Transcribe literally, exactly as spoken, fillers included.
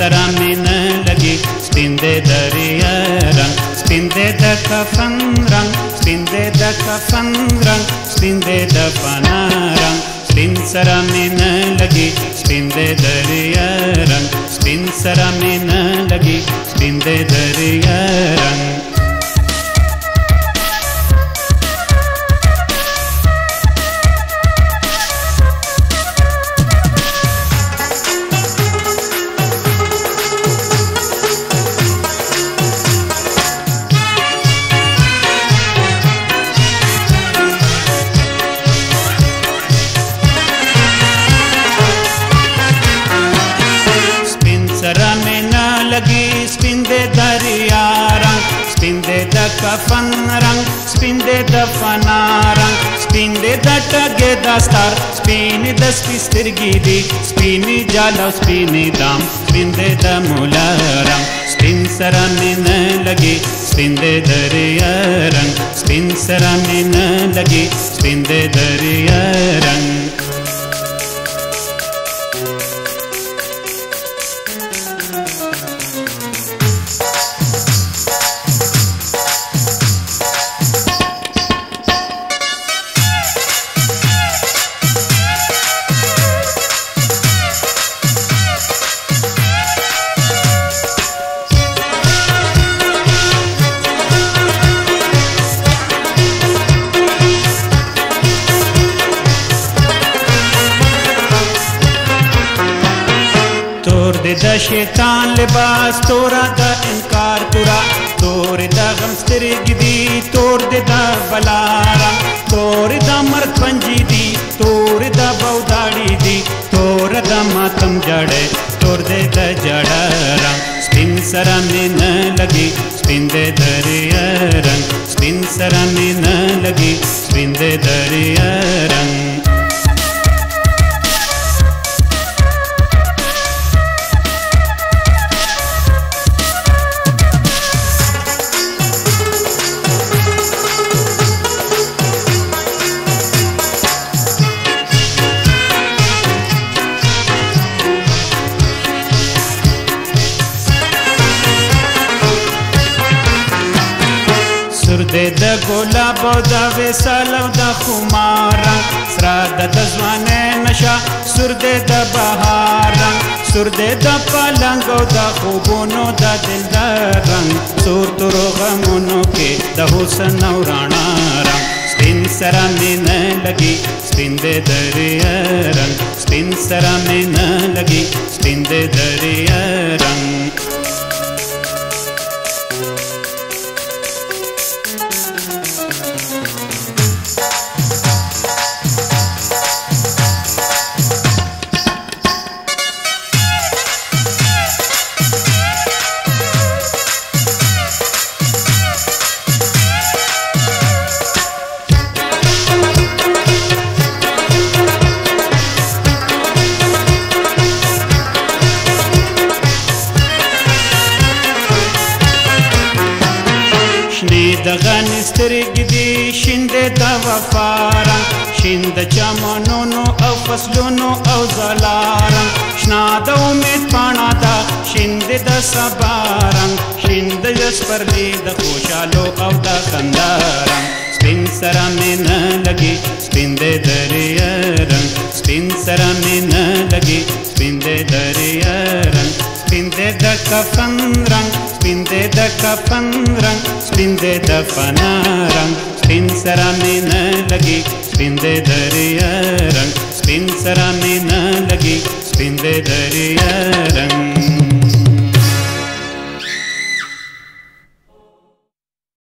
सरा में न लगी स्पिंदे दरिया रंग स्पिंदे द कफन रंग स्पिंदे द कफन रंग स्पिंदे द पना रंग स्पिन सरा में न लगी स्पिंदे दरिया रंग स्पिन सरा में न लगी स्पिंदे दरिया रंग सरा में न लगी स्पिंदे दरिया रंग स्पिंदे द कफन रंग स्पिंदे द फना रंग स्पिंदे द टगे द स्टार स्पिनी द स्पिस्तिरगी दी स्पिनी जाला स्पिनी दाम स्पिंदे द मूला रंग स्पिन सरा में न लगी स्पिंदे दरिया रंग स्पिन सरा में न लगी स्पिंदे दरिया रंग तोर दे द शैतान लिबास तोरा द इनकार पूरा तोर द गम स्तिरगी दी तोर दे द बलारा तोर द मर्द पंजी दी तोर द बौदाड़ी दी तोर द मातम जड़े तोर दे द जड़ा रंग स्पिन सरा में न लगी स्पिन दे दरिया रंग स्पिन सरा में न लगी स्पिन दे दरिया रंग सुरदे द गुलाब द वेसल द खुमार रंग सराद द जवाने नशा सुरदे द बहार रंग सुरदे द पलंग द खूबोनो द दिलदार रंग सुर तुरो गमोनो के द हुसन राणा रंग स्पिन सरा में न लगी स्पिन दे दरिया रंग स्पिन सरा में न लगी स्पिन दे दरिया रंग د غنی سترګې دي شینده د وفا رنګ شینده چمنونو او فصلونو او زلارنګ شنا د امید پاڼه ده شینده د سبا رنګ شینده د سپرلي د خوشحالو او د خندا رنګ سپین سره مې نه لګي سپین د دریا رنګ سپین سره مې نه لګي سپین د دریا رنګ سپین د کفن رنګ سپین د کفن رنګ سپین د فنا رنګ سپین سره مې نه لګي سپین د دریا رنګ سپین سره مې نه لګي سپین د دریا رنګ